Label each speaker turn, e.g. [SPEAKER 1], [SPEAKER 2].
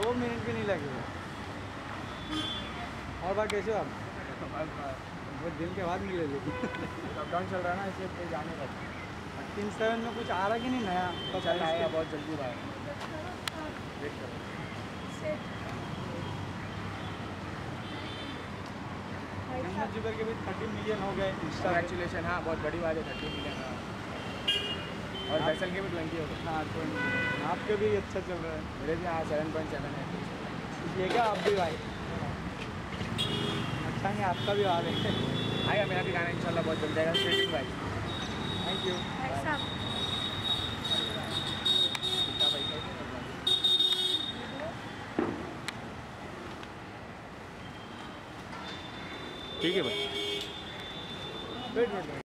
[SPEAKER 1] Minute भी नहीं लगेगा। और बात कैसे हो आप? बहुत दिन के बाद मिले लेकिन
[SPEAKER 2] लॉकडाउन चल रहा है ना, इसलिए कोई जाने का
[SPEAKER 1] 3-7 में कुछ आ रहा कि नहीं नया?
[SPEAKER 2] तो चल आएगा बहुत जल्दी बाहर, वेट करो।
[SPEAKER 1] मोहम्मद जुबैर के भी 30 मिलियन हो गए इंस्टा।
[SPEAKER 2] कॉन्ग्रेचुलेशन। हाँ बहुत बड़ी बात है, 30 मिलियन। और फैसल के भी 20 हो गए।
[SPEAKER 1] हाँ 20। आपके भी अच्छा चल रहा है।
[SPEAKER 2] मेरे भी हाँ 7.7 है।
[SPEAKER 1] ये क्या आप भी भाई? अच्छा नहीं आपका भी आ रहे हैं।
[SPEAKER 2] आएगा मेरा भी गाना इंशाल्लाह बहुत जल्द जाएगा। स्टेटिंग भाई,
[SPEAKER 1] थैंक यू।
[SPEAKER 2] ठीक है भाई।
[SPEAKER 1] Wait wait